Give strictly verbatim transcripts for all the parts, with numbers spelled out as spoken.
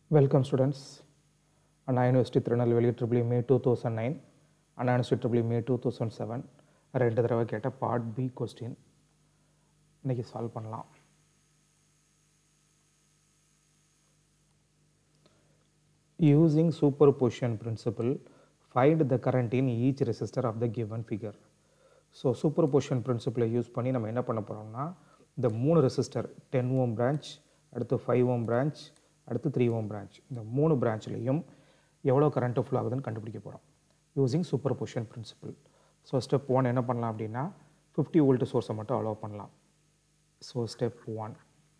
Welcome students. Anna University Tirunelveli triple E May two thousand nine, Anna University triple E May two thousand seven. ரெண்டு தடவை கேட்ட part B question இன்னைக்கு solve பண்ணலாம். Using superposition principle, find the current in each resistor of the given figure. So superposition பிரின்சிபிளை use பண்ணி நம்ம என்ன பண்ண போகிறோம்னா, இந்த மூணு ரெசிஸ்டர் டென் ஓம் பிரான்ச், அடுத்து ஃபைவ் ஓம் பிரான்ச், அடுத்து த்ரீ ஓம் பிரான்ச், இந்த மூணு பிரான்ச்லேயும் எவ்வளோ கரண்ட்டு ஃப்ளோ ஆகுதுன்னு கண்டுபிடிக்க போகிறோம் using superposition principle. So step one என்ன பண்ணலாம் அப்படின்னா, ஃபிஃப்டி வோல்ட் சோர்ஸை மட்டும் அலோவ் பண்ணலாம். So step one,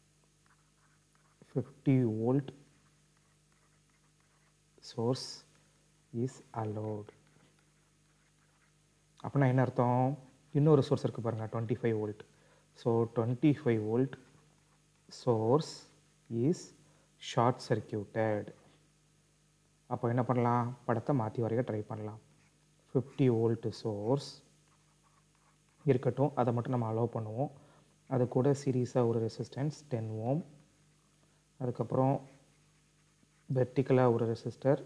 fifty volt source is allowed. அப்படின்னா என்ன அர்த்தம்? இன்னொரு சோர்ஸ் இருக்குது பாருங்கள், twenty five volt. So twenty five volt source is short circuited. அப்போ என்ன பண்ணலாம், படத்தை மாற்றி வரைய ட்ரை பண்ணலாம். ஃபிஃப்டி வோல்ட் சோர்ஸ் இருக்கட்டும், அதை மட்டும் நம்ம அலோவ் பண்ணுவோம். அது கூட சீரீஸாக ஒரு ரெசிஸ்டன்ஸ் டென் ஓம், அதுக்கப்புறம் வெர்டிக்கலாக ஒரு ரெசிஸ்டர்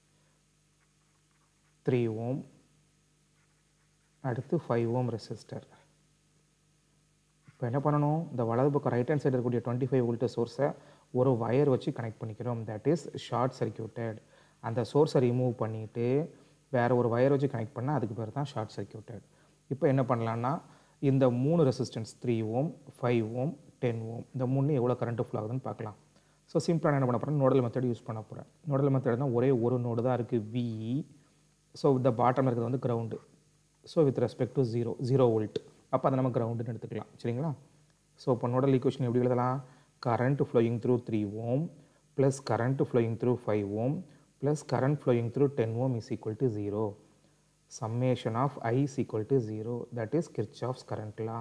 த்ரீ ஓம், அடுத்து ஃபைவ் ஓம் ரெசிஸ்டர். இப்போ என்ன பண்ணணும், இந்த வலது பக்கம் ரைட் ஹேண்ட் சைடு இருக்கக்கூடிய டுவெண்ட்டி ஃபைவ் வோல்ட் சோர்ஸை ஒரு வயர் வச்சு கனெக்ட் பண்ணிக்கிறோம். That is short circuited. அந்த சோர்ஸை ரிமூவ் பண்ணிவிட்டு வேறு ஒரு வயர் வச்சு கனெக்ட் பண்ணால் அதுக்கு பேர் தான் ஷார்ட் சர்க்கியூட்டட். இப்போ என்ன பண்ணலான்னா, இந்த மூணு resistance three ohm, five ohm, ten ohm, இந்த மூணு எவ்வளோ கரண்ட் ஃப்ளோ ஆகுதுன்னு பார்க்கலாம். ஸோ சிம்பிளாக என்ன பண்ண போகிறேன், நோடல் மெத்தட் யூஸ் பண்ண போகிறேன். நோடல் மெத்தட்னா ஒரே ஒரு நோடு தான் இருக்குது, வி. ஸோ இந்த பாட்டம் இருக்கிறது வந்து ground. So with respect to zero zero volt, அப்போ அதை நம்ம கிரவுண்டுன்னு எடுத்துக்கலாம். சரிங்களா? ஸோ இப்போ நோடல் ஈக்குவேஷன் எப்படி எழுதலாம், current flowing through three ohm plus current flowing through five ohm plus current flowing through ten ohm is equal to zero. Summation of I is equal to zero. That is Kirchhoff's current law.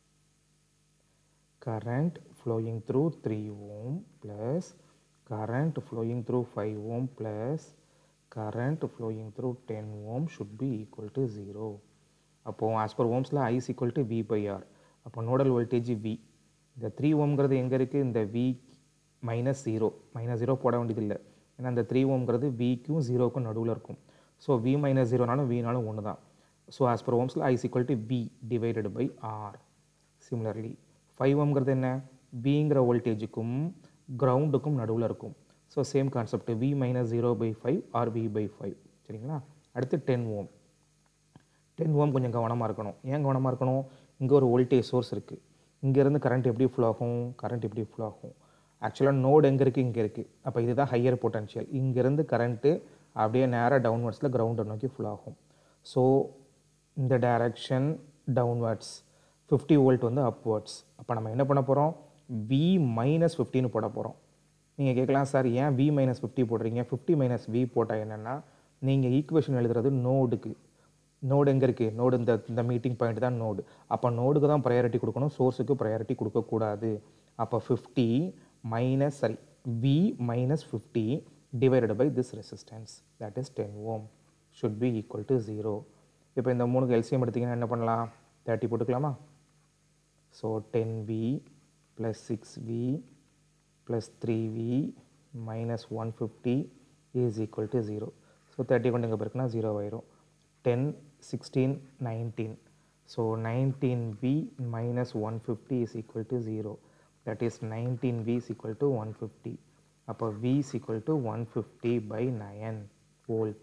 Current flowing through three ohm plus current flowing through five ohm plus current flowing through ten ohm should be equal to zero. அப்போ as per ohms law I is equal to V by R. அப்போ nodal voltage V. இந்த three ஓம்ங்கிறது எங்கே இருக்குது, இந்த V minus zero, minus zero போட வேண்டியதில்லை. ஏன்னா இந்த த்ரீ ஓம்ங்கிறது விக்கும் ஜீரோக்கும் நடுவில் இருக்கும். ஸோ V மைனஸ் ஜீரோனாலும் வினாலும் ஒன்று தான். So as per ohms law I is equal to V divided by R. Similarly five ஓம்ங்கிறது என்ன, Vங்கிற வோல்டேஜுக்கும் கிரவுண்டுக்கும் நடுவில் இருக்கும். So same concept, V minus zero by five or V by five. சரிங்களா? அடுத்து டென் ஓம். டென் ஓம் கொஞ்சம் கவனமாக இருக்கணும். ஏன் கவனமாக இருக்கணும், இங்கே ஒரு வோல்டேஜ் சோர்ஸ் இருக்குது. இங்கேருந்து கரண்ட் எப்படி ஃப்ளோ ஆகும், கரண்ட் எப்படி ஃப்ளோ ஆகும். ஆக்சுவலாக நோடு எங்கே இருக்குது, இங்கே இருக்குது. அப்போ இதுதான் ஹையர் பொட்டன்ஷியல். இங்கேருந்து கரண்ட்டு அப்படியே நேராக டவுன்வர்ட்ஸில் கிரவுண்டை நோக்கி ஃப்ளோ ஆகும். ஸோ இந்த டைரக்ஷன் டவுன்வர்ட்ஸ், ஃபிஃப்டி வோல்ட் வந்து அப்வர்ட்ஸ். அப்போ நம்ம என்ன பண்ண போகிறோம், V மைனஸ் ஃபிஃப்டின்னு போட போகிறோம். நீங்கள் கேட்கலாம், சார் ஏன் V மைனஸ் ஃபிஃப்டி போடுறீங்க, ஃபிஃப்டி மைனஸ் V போட்டால் என்னென்னா, நீங்கள் ஈக்குவேஷன் எழுதுறது நோடுக்கு. நோடு எங்கே இருக்குது, நோடு இந்த இந்த மீட்டிங் பாயிண்ட் தான் நோடு. அப்போ நோடுக்கு தான் ப்ரையாரிட்டி கொடுக்கணும், சோர்ஸுக்கு ப்ரையாரிட்டி கொடுக்கக்கூடாது. அப்போ fifty minus sorry V minus fifty divided by this resistance, that is ten ohm, should be equal to zero. இப்போ இந்த மூணுக்கு எல்சிஎம் எடுத்திங்கன்னா என்ன பண்ணலாம், தேர்ட்டி போட்டுக்கலாமா? So ten V plus six V plus three V minus one fifty is equal to zero. So thirty கொண்டு இங்கே பெருக்குனா ஜீரோ ஆயிரும். ten, sixteen, nineteen. So nineteen V minus one fifty is equal to zero. That is nineteen V is equal to one fifty. அப்போ V is equal to one fifty by nine volt.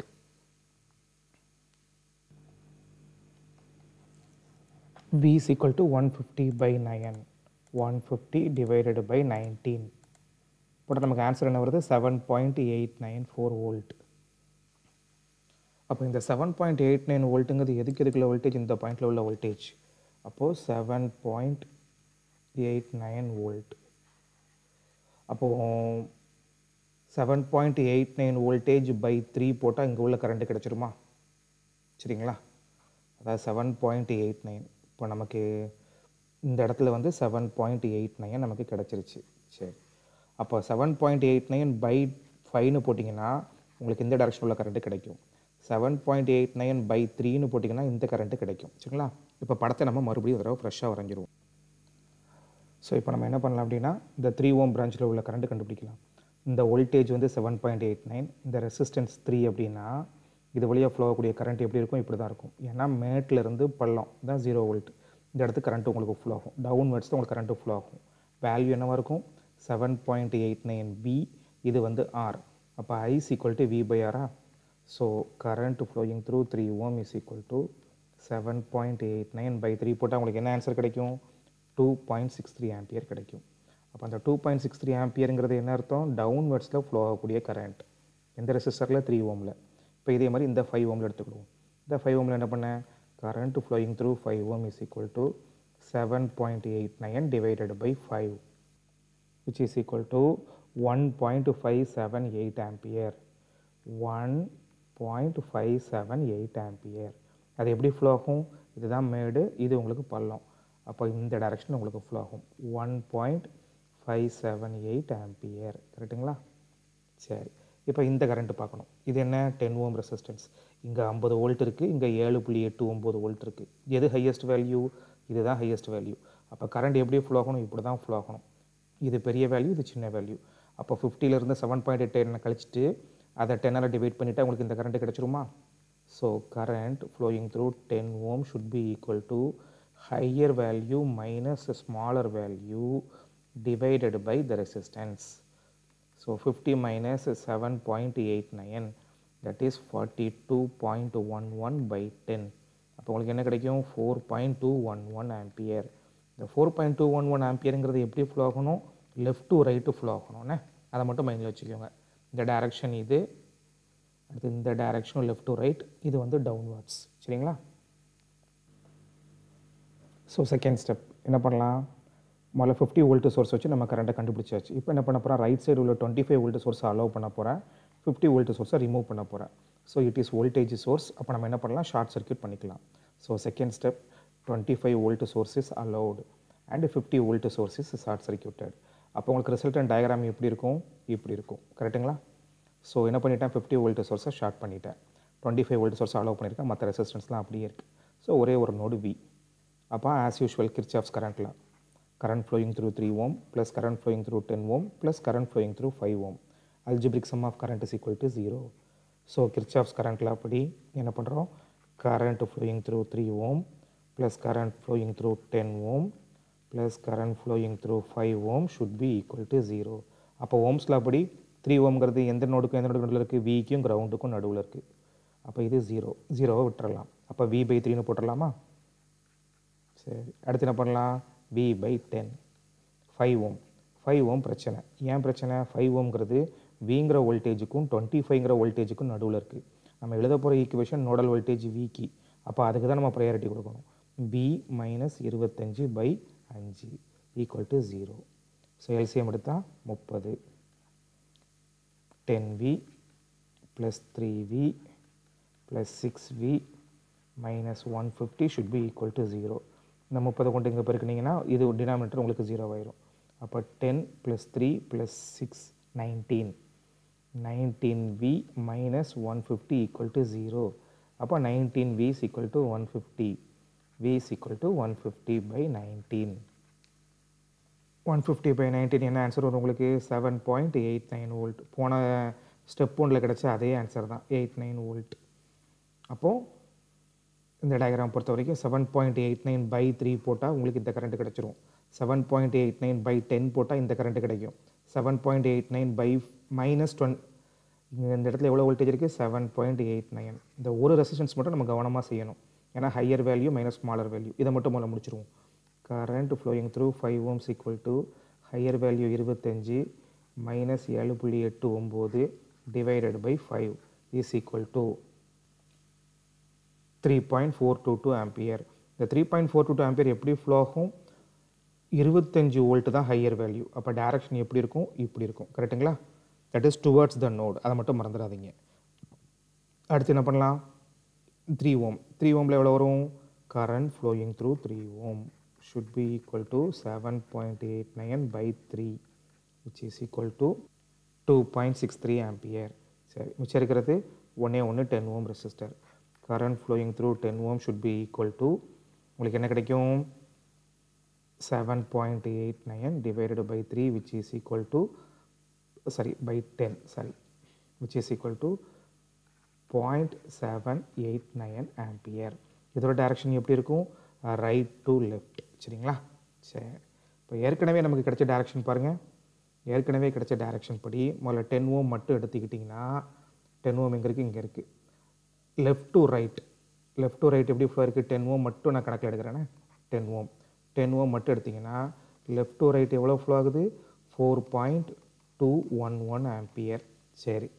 V is equal to one fifty by nine. one fifty divided by nineteen. போட்டால் நமக்கு answer என்ன வருது, seven point eight nine four volt. அப்போ இந்த seven point eight nine வோல்ட்டுங்கிறது எதுக்கு எதுக்குள்ள voltage, இந்த பாயிண்டில் உள்ள வோல்டேஜ். அப்போது seven point eight nine volt. அப்போது seven point eight nine voltage by three போட்டால் இங்கே உள்ள கரண்ட்டு கிடச்சிருமா? சரிங்களா? அதாவது செவன் பாயிண்ட் எயிட் நைன் இப்போ நமக்கு இந்த இடத்துல வந்து செவன் பாயிண்ட் எயிட் நைன் நமக்கு கிடச்சிருச்சு. சரி, அப்போ seven point eight nine by ஃபைவ்னு போட்டிங்கன்னா உங்களுக்கு இந்த டைரக்ஷன் உள்ள கரண்ட்டு கிடைக்கும். Seven point eight nine by த்ரீன்னு போட்டிங்கன்னா இந்த கரண்ட்டு கிடைக்கும். சரிங்களா? இப்போ படத்தை நம்ம மறுபடியும் தடவை ஃப்ரெஷ்ஷாக வரைஞ்சிருவோம். ஸோ இப்போ நம்ம என்ன பண்ணலாம் அப்படின்னா, இந்த த்ரீ ஓம் பிரான்ச்சில் உள்ள கரண்ட் கண்டுபிடிக்கலாம். இந்த வோல்டேஜ் வந்து செவன் பாயிண்ட் எயிட் நைன், இந்த ரெசிஸ்டன்ஸ் த்ரீ அப்படின்னா இது வழியாக ஃப்ளோ ஆகக்கூடிய கரண்ட் எப்படி இருக்கும், இப்படி தான் இருக்கும். ஏன்னா மேட்லேருந்து பள்ளம் தான் ஜீரோ வோல்ட், இந்த இடத்துக்கு கரண்ட் உங்களுக்கு ஃப்ளோ ஆகும். டவுன்வர்ட்ஸ் தான் உங்களுக்கு கரண்ட்டு ஃப்ளோ ஆகும். வேல்யூ என்னவாக இருக்கும், seven point eight nine V, இது வந்து ஆர். அப்போ I is equal to V by ஆரா. So current flowing through three ohm is equal to seven point eight nine by three போட்டால் உங்களுக்கு என்ன ஆன்சர் கிடைக்கும், two point six three ampere கிடைக்கும். அப்போ அந்த டூ பாயிண்ட் சிக்ஸ் த்ரீ ஆம்பியருங்கிறது என்ன அர்த்தம், டவுன்வர்ட்ஸில் ஃப்ளோ ஆகக்கூடிய கரண்ட் எந்த ரெசிஸ்டரில், த்ரீ ஓமில். இப்போ இதே மாதிரி இந்த ஃபைவ் ஓமில் எடுத்துக்கிடுவோம். இந்த ஃபைவ் ஓமில் என்ன பண்ணேன், current flowing through five ohm is equal to seven point eight nine divided by five which is equal to one point five seven eight ampere. one point five seven eight ampere. அது எப்படி flow ஆகும், இதுதான் மேடு, இது உங்களுக்கு பள்ளம். அப்போ இந்த direction உங்களுக்கு ஃப்ளோ ஆகும். One point five seven eight ampere, கரெக்டுங்களா? சரி, இப்போ இந்த கரண்ட் பார்க்கணும். இது என்ன, டென் ஓம் ரெசிஸ்டன்ஸ். இங்கே ஐம்பது வோல்ட் இருக்குது, இங்கே ஏழு புள்ளி எட்டு ஒம்பது வோல்ட் இருக்குது. எது ஹையஸ்ட் வேல்யூ, இதுதான் ஹையஸ்ட் வேல்யூ. அப்போ கரண்ட் எப்படி ஃப்ளோ ஆகணும், இப்படி தான் ஃப்ளோ ஆகணும். இது பெரிய வேல்யூ, இது சின்ன வேல்யூ. அப்போ ஃபிஃப்டியிலேருந்து செவன் பாயிண்ட் எயிட் டென் கழிச்சிட்டு அதை டென்னால் டிவைட் பண்ணிவிட்டு உங்களுக்கு இந்த கரண்ட் கிடச்சிருமா. So current flowing through ten ohm should be equal to higher value minus smaller value divided by the resistance. So fifty minus seven point eight nine, that is forty two point one one by ten. அப்போ உங்களுக்கு என்ன கிடைக்கும், four point two one one ampere. இந்த four point two one one ஆம்பியருங்கிறது எப்படி flow ஆகணும், left to right flow ஆகணும்னே, அதை மட்டும் மைண்டில் வச்சுக்கோங்க. இந்த டைரக்ஷன் இது, அடுத்து இந்த டைரக்ஷனும் லெஃப்ட் டு ரைட், இது வந்து டவுன்வர்ட்ஸ். சரிங்களா? ஸோ செகண்ட் ஸ்டெப் என்ன பண்ணலாம், முதல்ல ஃபிஃப்டி வோல்ட் சோர்ஸ் வச்சு நம்ம கரண்ட்டை கண்டுபிடிச்சாச்சு. இப்போ என்ன பண்ண போகிறேன், ரைட் சைடு உள்ள டுவெண்ட்டி ஃபைவ் வோல்ட் சோர்ஸை அலோவ் பண்ண போகிறேன், ஃபிஃப்டி வோல்ட் சோர்ஸை ரிமூவ் பண்ண போகிறேன். So it is voltage source. அப்போ நம்ம என்ன பண்ணலாம், ஷார்ட் சர்க்யூட் பண்ணிக்கலாம். So second step, twenty five volt source is allowed and fifty volt source is short circuited. அப்போ உங்களுக்கு ரிசல்டன் டயக்ராம் எப்படி இருக்கும், இப்படி இருக்கும். கரெக்டுங்களா? ஸோ என்ன பண்ணிட்டேன், ஃபிஃப்டி வோல்ட் சோர்ஸை ஷார்ட் பண்ணிட்டேன், twenty five volt source allow பண்ணியிருக்கேன், மற்ற ரெசிஸ்டன்ஸ்லாம் அப்படியே இருக்குது. ஸோ ஒரே ஒரு நோடு வி. அப்போ ஆஸ் யூஷுவல் கிர்ச்சாஃப்ஸ் கரண்ட்டில் current flowing through three ohm plus current flowing through ten ohm plus current flowing through five ohm. Algebraic sum of current is equal to zero. So Kirchhoff's current law padi enna pandrom, current flowing through three ohm plus current flowing through ten ohm plus current flowing through five ohm should be equal to zero. அப்போ ohms law padi three ohm ங்கிறது எந்த நோடுக்கு எந்த நோடுக்கு நடுவுல இருக்கு, V க்கும் கிரவுண்டுக்கும் நடுவுல இருக்கு. அப்போ இது ஜீரோ, ஜீரோவை விட்டுறலாம். அப்போ V by three னு போட்டுடலாமா? சரி, அடுத்து என்ன பண்ணலாம், V by ten, five ohm. five ohm பிரச்சனை. ஏன் பிரச்சனை, five ohmங்கிறது Vங்கிற வோல்டேஜுக்கும் டுவெண்ட்டி ஃபைவ்ங்கிற வோல்டேஜுக்கும் நடுவில் இருக்குது. நம்ம எழுத போகிற ஈக்குவேஷன் நோடல் வோல்டேஜ் விக்கு. அப்போ அதுக்கு தான் நம்ம ப்ரையாரிட்டி கொடுக்கணும். V மைனஸ் இருபத்தஞ்சு பை அஞ்சு equal to zero. So LCM எடுத்தால் முப்பது, ten V plus three V plus six V minus one fifty should be equal to zero. இந்த முப்பதை கொண்டு இங்கே பெருக்குனீங்கன்னா இது டினாமினேட்டர் உங்களுக்கு ஜீரோ ஆயிரும். அப்போ ten plus three plus six nineteen, nineteen V minus one fifty equal to zero. அப்போ nineteen V is equal to one fifty. V is equal to one fifty by nineteen. One fifty by nineteen என்ன answer வரும் உங்களுக்கு, seven point eight nine volt. போன step ஒன்றில் கிடச்ச அதே answer தான், eight nine volt. அப்போது இந்த டயக்ராம் பொறுத்த வரைக்கும் seven point eight nine by three போட்டால் உங்களுக்கு இந்த கரண்ட் கிடச்சிரும். Seven point eight nine by ten போட்டால் இந்த கரண்ட் கிடைக்கும். Seven point eight nine by minus twenty, இங்கே இந்த இடத்துல எவ்வளோ வோல்டேஜ் இருக்குது, செவன் பாயிண்ட் எயிட் நைன். இந்த ஒரு ரெசிஸ்டன்ஸ் மட்டும் நம்ம கவனமாக செய்யணும், ஏன்னா higher value minus smaller value. இதை மட்டும் முதல்ல முடிச்சிருவோம். Current flowing through five ohms equal to higher value இருபத்தஞ்சு மைனஸ் ஏழு புள்ளி எட்டு ஒம்பது divided by five is equal to three point four two two ampere. இந்த three point four two two ampere எப்படி ஃப்ளோ ஆகும், இருபத்தஞ்சு வோல்ட் தான் ஹையர் வேல்யூ. அப்போ டைரக்ஷன் எப்படி இருக்கும், இப்படி இருக்கும். கரெக்டுங்களா? That is towards the node, அதை மட்டும் மறந்துடாதீங்க. அடுத்து என்ன பண்ணலாம், த்ரீ ஓம். த்ரீ ஓமில் எவ்வளோ வரும், current flowing through three ohm should be equal to seven point eight nine by three which is equal to two point six three ampere. சரி, மிச்சம் இருக்கிறது ஒன்றே ஒன்று ten ohm resistor. current flowing through ten ohm should be equal to உங்களுக்கு என்ன கிடைக்கும், seven point eight nine divided by three which is equal to sorry by ten sorry which is equal to zero point seven eight nine ampere. இதோட direction எப்படி இருக்கும்? Right to left. சரிங்களா? சரி, இப்போ ஏற்கனவே நமக்கு கிடைச்ச டைரக்ஷன் பாருங்கள். ஏற்கனவே கிடைச்ச டைரக்ஷன் படி முதல்ல டென் ஓம் மட்டும் எடுத்துக்கிட்டிங்கன்னா டென் ஓம் எங்கே இருக்குது? இங்கே இருக்குது. Left to right, left to right எப்படி ஃப்ளோ இருக்குது? டென் ஓம் மட்டும் நான் கணக்கில் எடுக்கிறேன்னா டென் ஓம் டென் ஓம் மட்டும் எடுத்திங்கன்னா லெஃப்ட் டு ரைட் எவ்வளோ ஃப்ளோ ஆகுது? Four point two one one ampere. சரி,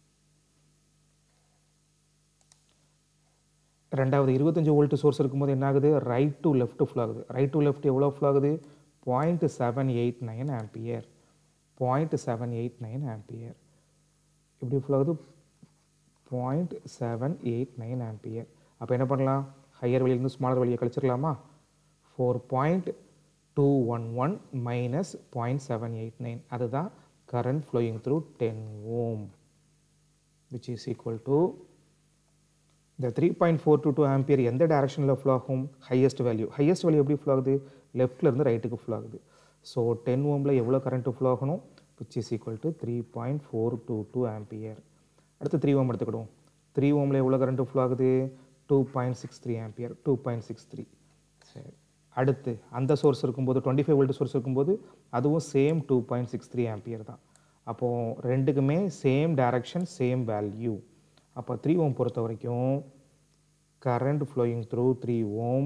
ரெண்டாவது இருபத்தஞ்சு வோல்ட் சோர்ஸ் இருக்கும்போது என்ன ஆகுது? ரைட் டு லெஃப்ட் ஃப்ளோ ஆகுது. ரைட் டு லெஃப்ட் எவ்வளோ ஃப்ளோ ஆகுது? Point seven eight nine ampere. Point seven eight nine ampere எப்படி ஃப்ளோ ஆகுது? Point seven eight nine ampere. அப்போ என்ன பண்ணலாம்? ஹையர் வழியிலேருந்து ஸ்மாலர் வழியை கழிச்சிடலாமா? Four point two one one minus point seven eight nine, அதுதான் current flowing through ten ohm, which is equal to இந்த three point four two two ampere எந்த டைரக்ஷனில் ஃப்ளோ ஆகும்? Highest value. ஹையஸ்ட் வேல்யூ எப்படி flow ஆகுது? லெஃப்ட்லேருந்து ரைட்டுக்கு flow ஆகுது. ஸோ டென் ஓமில் எவ்வளோ கரண்ட்டு ஃப்ளோ ஆகணும்? Which is equal to three point four two two ampere. அடுத்து த்ரீ ஓம் எடுத்துக்கிடுவோம். த்ரீ ஓமில் எவ்வளோ கரண்ட்டு ஃப்ளோ ஆகுது? Two point six three ampere. Two point six three. சரி, அடுத்து அந்த சோர்ஸ் இருக்கும்போது டுவெண்ட்டி ஃபைவ் வோல்ட் சோர்ஸ் இருக்கும்போது அதுவும் same two point six three ampere தான். அப்போது ரெண்டுக்குமே சேம் டைரக்ஷன், சேம் வேல்யூ. அப்போ த்ரீ ஓம் பொறுத்த வரைக்கும் current flowing through three ohm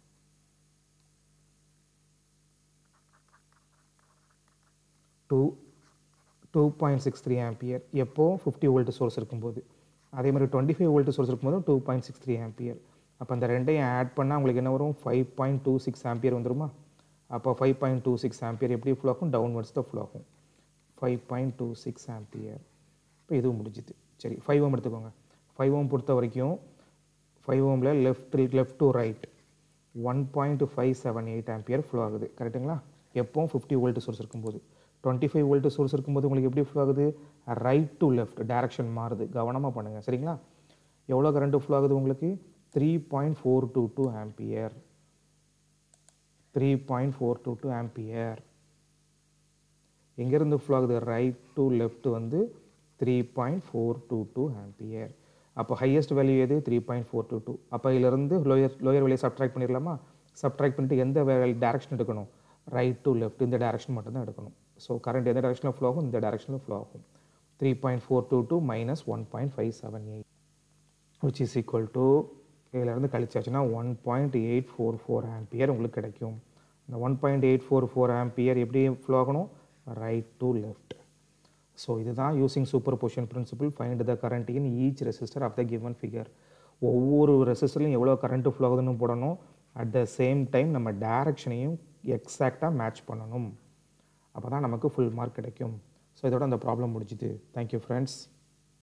two two point six three ampere. எப்போ? ஃபிஃப்டி வோல்ட் சோர்ஸ் இருக்கும்போது. அதே மாதிரி டுவெண்ட்டி ஃபைவ் வோல்ட் சோர்ஸ் இருக்கும்போது two point six three ampere. அப்போ அந்த ரெண்டையும் ஆட் பண்ணால் உங்களுக்கு என்ன வரும்? Five point two six ampere வந்துருமா? அப்போ five point two six ampere எப்படி ஃப்ளோ ஆகும்? டவுன்வர்ட்ஸ் தான் ஃப்ளோ ஆகும். Five point two six ampere. இப்போ இதுவும் முடிஞ்சுது. சரி, ஃபைவ் ஓம் எடுத்துக்கோங்க. ஃபைவ் ஓம் பொறுத்த வரைக்கும் ஃபைவ் ஓமில் left left to right one point five seven eight ampere flow ஆகுது. கரெக்டுங்களா? எப்போவும் ஃபிஃப்டி வோல்ட் சோர்ஸ் இருக்கும்போது. டுவெண்ட்டி ஃபைவ் வோல்ட் சோர்ஸ் இருக்கும்போது உங்களுக்கு எப்படி ஃப்ளோ ஆகுது? ரைட் டு லெஃப்ட் டைரக்ஷன் மாறுது. கவனமாக பண்ணுங்கள். சரிங்களா? எவ்வளோ கரண்ட்டு ஃப்ளோ ஆகுது உங்களுக்கு? Three point four two two ampere. Three point four two two ampere எங்கேருந்து ஃப்ளோ ஆகுது? ரைட் டு லெஃப்ட் வந்து three point four two two ampere. அப்போ ஹையஸ்ட் வேல்யூ எது? Three point four two two. அப்போ இதிலிருந்து lower lower value subtract பண்ணிடலாமா? Subtract பண்ணிட்டு எந்த டைரக்ஷன் எடுக்கணும்? ரைட் டு லெஃப்ட், இந்த டைரக்ஷன் மட்டும் தான் எடுக்கணும். ஸோ கரண்ட் எந்த டைரக்ஷனில் ஃப்ளோ ஆகும்? இந்த டைரக்ஷனில் ஃப்ளோ ஆகும். Three point four two two minus one point five seven eight which is equal to இதிலேருந்து கழிச்சாச்சுன்னா one point eight four four ampere உங்களுக்கு கிடைக்கும். இந்த one point eight four four ampere எப்படி ஃப்ளோ ஆகணும்? Right to left. ஸோ இதுதான் using superposition principle find the current in each resistor of the given figure. ஒவ்வொரு ரெசிஸ்டர்லையும் எவ்வளோ current flow ஆகுதுன்னு போடணும். அட் த சேம் டைம் நம்ம டைரக்ஷனையும் எக்ஸாக்டாக மேட்ச் பண்ணணும். அப்போ தான் நமக்கு ஃபுல் மார்க் கிடைக்கும். ஸோ இதோட அந்த ப்ராப்ளம் முடிஞ்சுது. Thank you friends.